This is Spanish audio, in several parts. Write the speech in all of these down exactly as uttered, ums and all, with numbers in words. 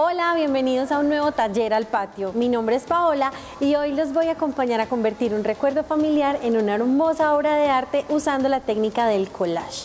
Hola, bienvenidos a un nuevo taller al patio. Mi nombre es Paola y hoy los voy a acompañar a convertir un recuerdo familiar en una hermosa obra de arte usando la técnica del collage.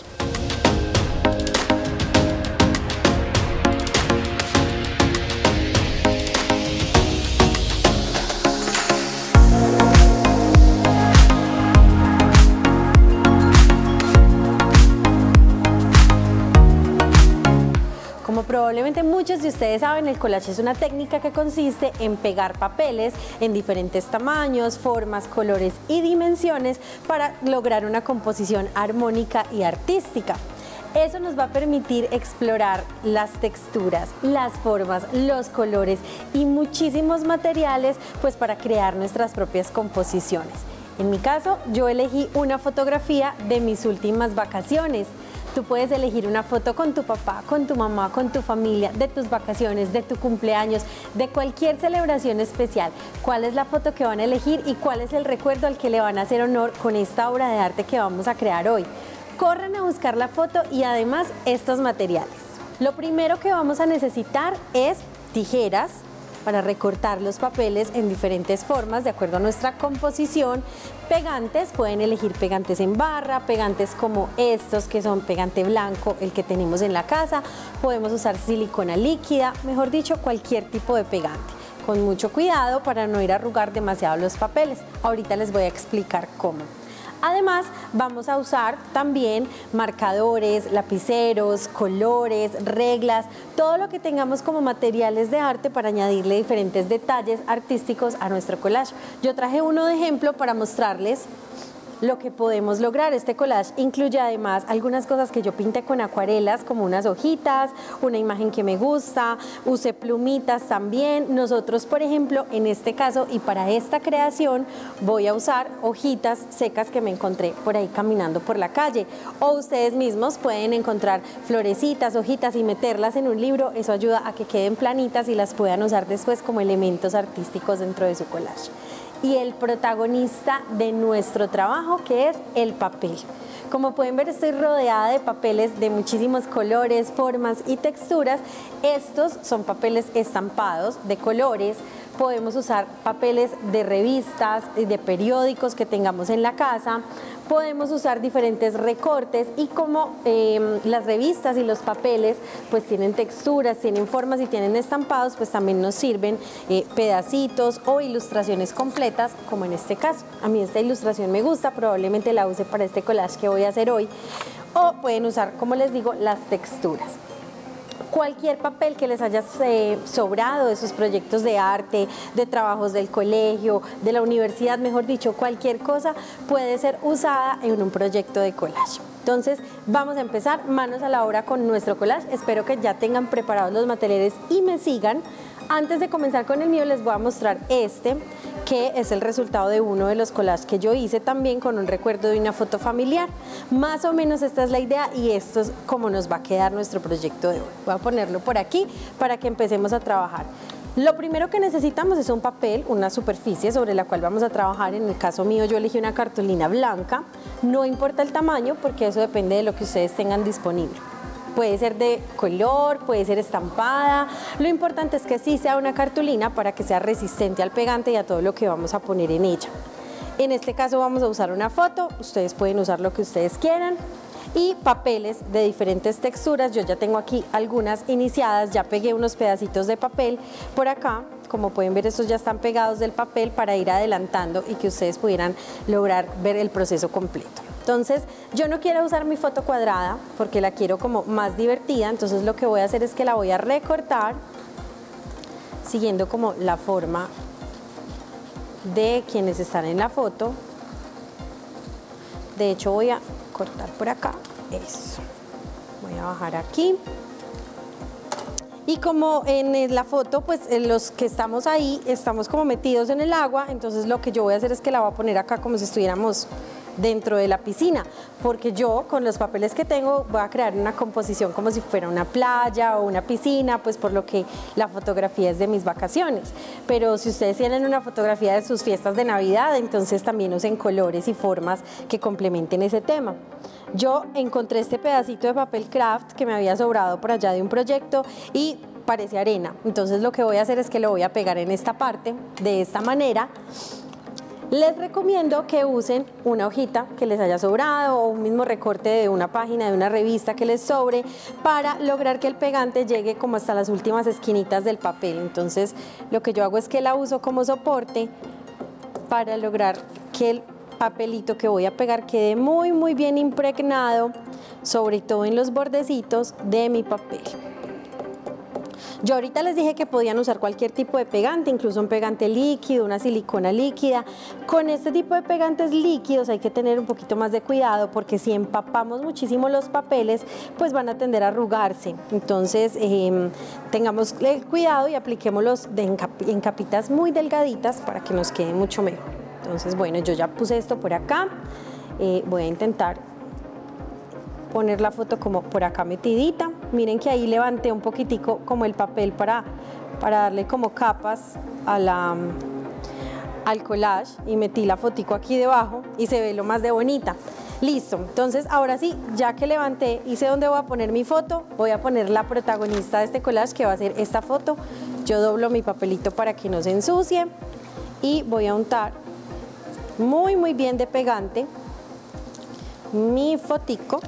Como probablemente muchos de ustedes saben, el collage es una técnica que consiste en pegar papeles en diferentes tamaños, formas, colores y dimensiones para lograr una composición armónica y artística. Eso nos va a permitir explorar las texturas, las formas, los colores y muchísimos materiales pues para crear nuestras propias composiciones. En mi caso, yo elegí una fotografía de mis últimas vacaciones. Tú puedes elegir una foto con tu papá, con tu mamá, con tu familia, de tus vacaciones, de tu cumpleaños, de cualquier celebración especial. ¿Cuál es la foto que van a elegir y cuál es el recuerdo al que le van a hacer honor con esta obra de arte que vamos a crear hoy? Corran a buscar la foto y además estos materiales. Lo primero que vamos a necesitar es tijeras para recortar los papeles en diferentes formas de acuerdo a nuestra composición. Pegantes, pueden elegir pegantes en barra, pegantes como estos que son pegante blanco, el que tenemos en la casa. Podemos usar silicona líquida, mejor dicho, cualquier tipo de pegante. Con mucho cuidado para no ir a arrugar demasiado los papeles. Ahorita les voy a explicar cómo. Además, vamos a usar también marcadores, lapiceros, colores, reglas, todo lo que tengamos como materiales de arte para añadirle diferentes detalles artísticos a nuestro collage. Yo traje uno de ejemplo para mostrarles lo que podemos lograr. Este collage incluye además algunas cosas que yo pinté con acuarelas, como unas hojitas, una imagen que me gusta, usé plumitas también. Nosotros, por ejemplo, en este caso y para esta creación voy a usar hojitas secas que me encontré por ahí caminando por la calle, o ustedes mismos pueden encontrar florecitas, hojitas y meterlas en un libro. Eso ayuda a que queden planitas y las puedan usar después como elementos artísticos dentro de su collage. Y el protagonista de nuestro trabajo, que es el papel. Como pueden ver, estoy rodeada de papeles de muchísimos colores, formas y texturas. Estos son papeles estampados de colores. Podemos usar papeles de revistas y de periódicos que tengamos en la casa. Podemos usar diferentes recortes y como eh, las revistas y los papeles pues tienen texturas, tienen formas y tienen estampados, pues también nos sirven eh, pedacitos o ilustraciones completas, como en este caso. A mí esta ilustración me gusta, probablemente la use para este collage que voy a hacer hoy. O pueden usar, como les digo, las texturas. Cualquier papel que les haya eh, sobrado de sus proyectos de arte, de trabajos del colegio, de la universidad, mejor dicho, cualquier cosa puede ser usada en un proyecto de collage. Entonces vamos a empezar manos a la obra con nuestro collage. Espero que ya tengan preparados los materiales y me sigan. Antes de comenzar con el mío les voy a mostrar este, que es el resultado de uno de los collages que yo hice también con un recuerdo de una foto familiar. Más o menos esta es la idea y esto es como nos va a quedar nuestro proyecto de hoy. Voy a ponerlo por aquí para que empecemos a trabajar. Lo primero que necesitamos es un papel, una superficie sobre la cual vamos a trabajar. En el caso mío yo elegí una cartulina blanca, no importa el tamaño porque eso depende de lo que ustedes tengan disponible. Puede ser de color, puede ser estampada, lo importante es que sí sea una cartulina para que sea resistente al pegante y a todo lo que vamos a poner en ella. En este caso vamos a usar una foto, ustedes pueden usar lo que ustedes quieran, y papeles de diferentes texturas. Yo ya tengo aquí algunas iniciadas, ya pegué unos pedacitos de papel por acá. Como pueden ver, estos ya están pegados del papel para ir adelantando y que ustedes pudieran lograr ver el proceso completo. Entonces, yo no quiero usar mi foto cuadrada porque la quiero como más divertida, entonces lo que voy a hacer es que la voy a recortar siguiendo como la forma de quienes están en la foto. De hecho, voy a cortar por acá, eso. Voy a bajar aquí. Y como en la foto, pues los que estamos ahí, estamos como metidos en el agua, entonces lo que yo voy a hacer es que la voy a poner acá como si estuviéramos dentro de la piscina, porque yo con los papeles que tengo voy a crear una composición como si fuera una playa o una piscina, pues por lo que la fotografía es de mis vacaciones. Pero si ustedes tienen una fotografía de sus fiestas de Navidad, entonces también usen colores y formas que complementen ese tema. Yo encontré este pedacito de papel craft que me había sobrado por allá de un proyecto y parece arena. Entonces lo que voy a hacer es que lo voy a pegar en esta parte, de esta manera. Les recomiendo que usen una hojita que les haya sobrado o un mismo recorte de una página de una revista que les sobre para lograr que el pegante llegue como hasta las últimas esquinitas del papel. Entonces lo que yo hago es que la uso como soporte para lograr que el papelito que voy a pegar quede muy muy bien impregnado, sobre todo en los bordecitos de mi papel. Yo ahorita les dije que podían usar cualquier tipo de pegante, incluso un pegante líquido, una silicona líquida. Con este tipo de pegantes líquidos hay que tener un poquito más de cuidado porque si empapamos muchísimo los papeles, pues van a tender a arrugarse. Entonces, eh, tengamos el cuidado y apliquémoslos de en, cap en capitas muy delgaditas para que nos quede mucho mejor. Entonces, bueno, yo ya puse esto por acá. Eh, voy a intentar poner la foto como por acá metidita. Miren que ahí levanté un poquitico como el papel para, para darle como capas a la, al collage y metí la fotico aquí debajo y se ve lo más de bonita. Listo, entonces ahora sí, ya que levanté y sé dónde voy a poner mi foto, voy a poner la protagonista de este collage que va a ser esta foto. Yo doblo mi papelito para que no se ensucie y voy a untar muy muy bien de pegante mi fotico.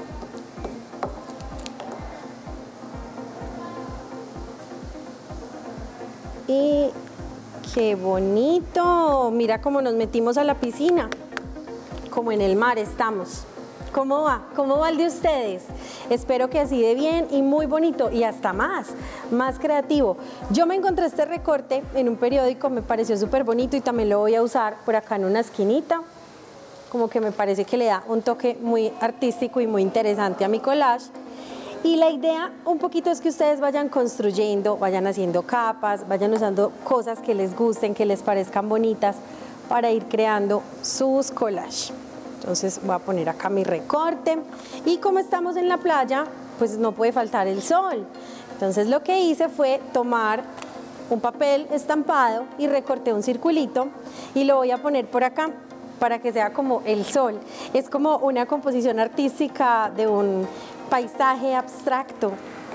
Y qué bonito, mira cómo nos metimos a la piscina, como en el mar estamos. ¿Cómo va? ¿Cómo va el de ustedes? Espero que así de bien y muy bonito y hasta más, más creativo. Yo me encontré este recorte en un periódico, me pareció súper bonito y también lo voy a usar por acá en una esquinita. Como que me parece que le da un toque muy artístico y muy interesante a mi collage. Y la idea un poquito es que ustedes vayan construyendo, vayan haciendo capas, vayan usando cosas que les gusten, que les parezcan bonitas para ir creando sus collages. Entonces voy a poner acá mi recorte y como estamos en la playa, pues no puede faltar el sol. Entonces lo que hice fue tomar un papel estampado y recorté un circulito y lo voy a poner por acá para que sea como el sol. Es como una composición artística de un paisaje abstracto.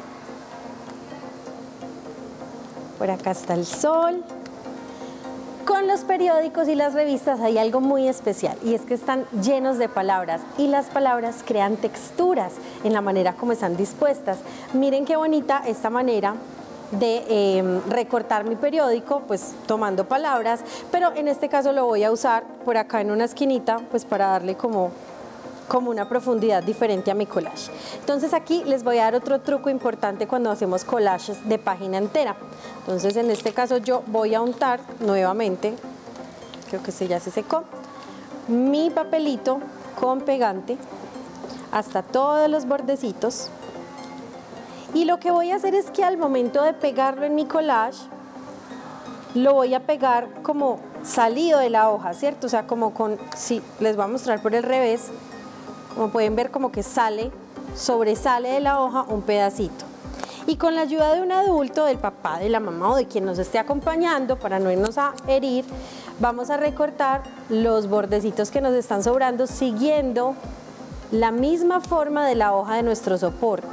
Por acá está el sol. Con los periódicos y las revistas hay algo muy especial y es que están llenos de palabras y las palabras crean texturas en la manera como están dispuestas. Miren qué bonita esta manera de eh, recortar mi periódico, pues tomando palabras, pero en este caso lo voy a usar por acá en una esquinita, pues para darle como como una profundidad diferente a mi collage. Entonces aquí les voy a dar otro truco importante cuando hacemos collages de página entera. Entonces en este caso yo voy a untar nuevamente, creo que este ya se secó, mi papelito con pegante hasta todos los bordecitos. Y lo que voy a hacer es que al momento de pegarlo en mi collage, lo voy a pegar como salido de la hoja, ¿cierto? O sea, como con, sí, les voy a mostrar por el revés. Como pueden ver, como que sale, sobresale de la hoja un pedacito. Y con la ayuda de un adulto, del papá, de la mamá o de quien nos esté acompañando, para no irnos a herir, vamos a recortar los bordecitos que nos están sobrando siguiendo la misma forma de la hoja de nuestro soporte.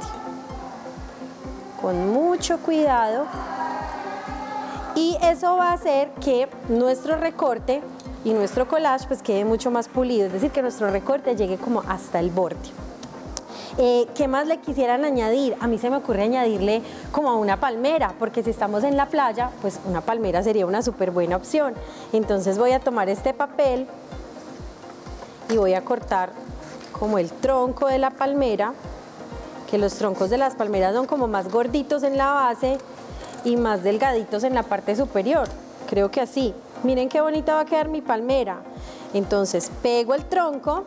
Con mucho cuidado. Y eso va a hacer que nuestro recorte y nuestro collage pues quede mucho más pulido, es decir, que nuestro recorte llegue como hasta el borde. Eh, ¿Qué más le quisieran añadir? A mí se me ocurre añadirle como a una palmera, porque si estamos en la playa, pues una palmera sería una súper buena opción. Entonces voy a tomar este papel y voy a cortar como el tronco de la palmera, que los troncos de las palmeras son como más gorditos en la base y más delgaditos en la parte superior. Creo que así. Miren qué bonita va a quedar mi palmera. Entonces pego el tronco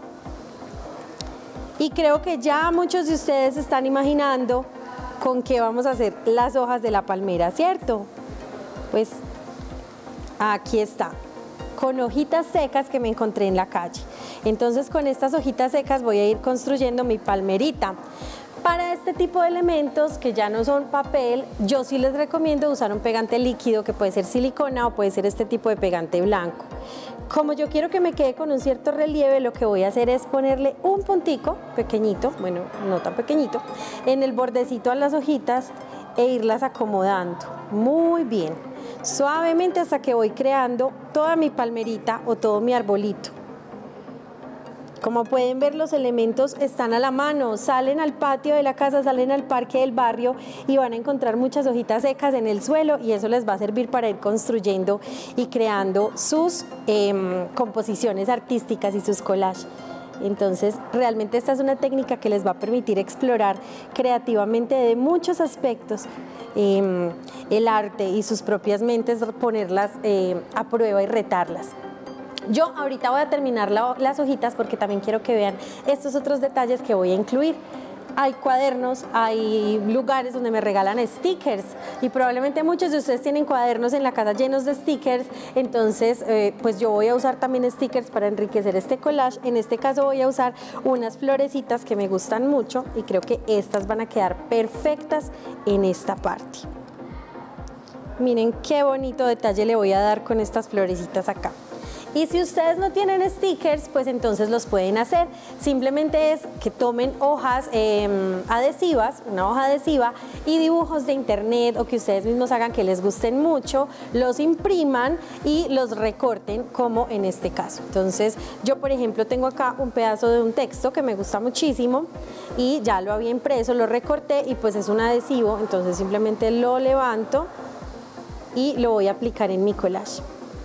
y creo que ya muchos de ustedes están imaginando con qué vamos a hacer las hojas de la palmera, ¿cierto? Pues aquí está, con hojitas secas que me encontré en la calle. Entonces con estas hojitas secas voy a ir construyendo mi palmerita. Para este tipo de elementos que ya no son papel, yo sí les recomiendo usar un pegante líquido que puede ser silicona o puede ser este tipo de pegante blanco. Como yo quiero que me quede con un cierto relieve, lo que voy a hacer es ponerle un puntico pequeñito, bueno, no tan pequeñito, en el bordecito a las hojitas e irlas acomodando muy bien, suavemente hasta que voy creando toda mi palmerita o todo mi arbolito. Como pueden ver, los elementos están a la mano, salen al patio de la casa, salen al parque del barrio y van a encontrar muchas hojitas secas en el suelo y eso les va a servir para ir construyendo y creando sus eh, composiciones artísticas y sus collages. Entonces, realmente esta es una técnica que les va a permitir explorar creativamente de muchos aspectos eh, el arte y sus propias mentes, ponerlas eh, a prueba y retarlas. Yo ahorita voy a terminar la, las hojitas porque también quiero que vean estos otros detalles que voy a incluir. Hay cuadernos, hay lugares donde me regalan stickers y probablemente muchos de ustedes tienen cuadernos en la casa llenos de stickers, entonces eh, pues yo voy a usar también stickers para enriquecer este collage. En este caso voy a usar unas florecitas que me gustan mucho y creo que estas van a quedar perfectas en esta parte. Miren qué bonito detalle le voy a dar con estas florecitas acá. Y si ustedes no tienen stickers, pues entonces los pueden hacer. Simplemente es que tomen hojas eh, adhesivas, una hoja adhesiva y dibujos de internet o que ustedes mismos hagan que les gusten mucho, los impriman y los recorten como en este caso. Entonces yo por ejemplo tengo acá un pedazo de un texto que me gusta muchísimo y ya lo había impreso, lo recorté y pues es un adhesivo, entonces simplemente lo levanto y lo voy a aplicar en mi collage.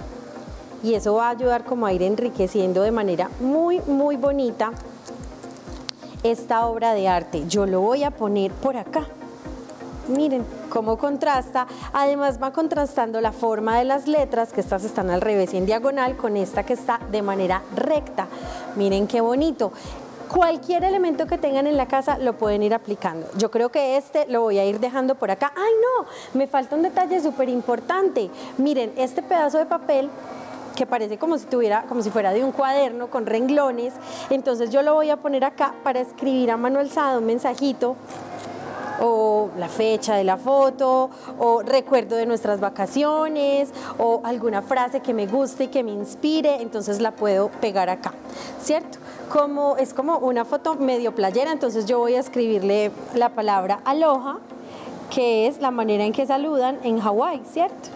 Y eso va a ayudar como a ir enriqueciendo de manera muy, muy bonita esta obra de arte. Yo lo voy a poner por acá. Miren cómo contrasta. Además va contrastando la forma de las letras, que estas están al revés y en diagonal, con esta que está de manera recta. Miren qué bonito. Cualquier elemento que tengan en la casa lo pueden ir aplicando. Yo creo que este lo voy a ir dejando por acá. ¡Ay, no! Me falta un detalle súper importante. Miren, este pedazo de papel que parece como si tuviera, como si fuera de un cuaderno con renglones, entonces yo lo voy a poner acá para escribir a mano alzada un mensajito o la fecha de la foto o recuerdo de nuestras vacaciones o alguna frase que me guste y que me inspire, entonces la puedo pegar acá, ¿cierto? Como, es como una foto medio playera, entonces yo voy a escribirle la palabra aloha, que es la manera en que saludan en Hawái, ¿cierto?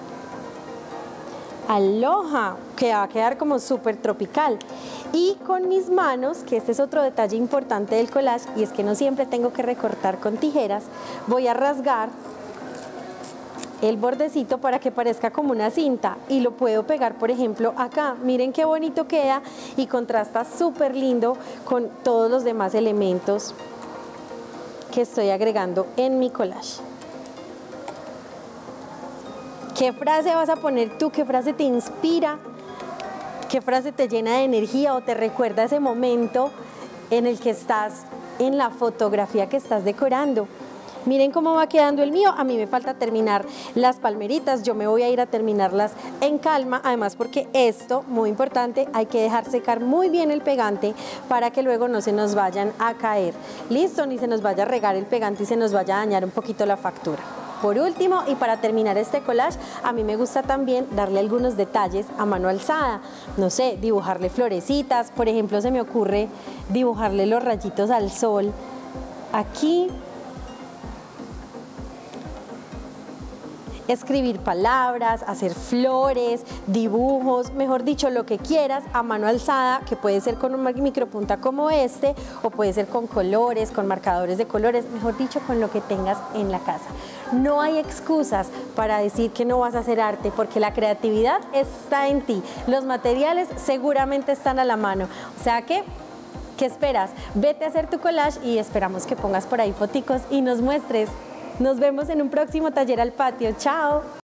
Aloha, que va a quedar como súper tropical. Y con mis manos, que este es otro detalle importante del collage, y es que no siempre tengo que recortar con tijeras, voy a rasgar el bordecito para que parezca como una cinta y lo puedo pegar, por ejemplo, acá. Miren qué bonito queda y contrasta súper lindo con todos los demás elementos que estoy agregando en mi collage. ¿Qué frase vas a poner tú? ¿Qué frase te inspira? ¿Qué frase te llena de energía o te recuerda ese momento en el que estás en la fotografía que estás decorando? Miren cómo va quedando el mío. A mí me falta terminar las palmeritas. Yo me voy a ir a terminarlas en calma. Además porque esto, muy importante, hay que dejar secar muy bien el pegante para que luego no se nos vayan a caer. Listo, ni se nos vaya a regar el pegante y se nos vaya a dañar un poquito la factura. Por último, y para terminar este collage, a mí me gusta también darle algunos detalles a mano alzada. No sé, dibujarle florecitas. Por ejemplo, se me ocurre dibujarle los rayitos al sol aquí. Escribir palabras, hacer flores, dibujos, mejor dicho, lo que quieras a mano alzada, que puede ser con una micropunta como este, o puede ser con colores, con marcadores de colores, mejor dicho, con lo que tengas en la casa. No hay excusas para decir que no vas a hacer arte, porque la creatividad está en ti. Los materiales seguramente están a la mano. O sea que, ¿qué esperas? Vete a hacer tu collage y esperamos que pongas por ahí foticos y nos muestres. Nos vemos en un próximo taller al patio. ¡Chao!